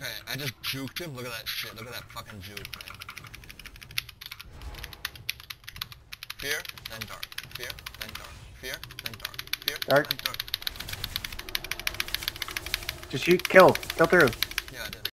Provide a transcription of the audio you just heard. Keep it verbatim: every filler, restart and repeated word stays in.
Okay, I just juked him. Look at that shit. Look at that fucking juke, man. Fear, then dark. Fear, then dark. Fear, then dark. Fear, Dark. then dark. Just shoot, kill, kill through. Yeah, I did.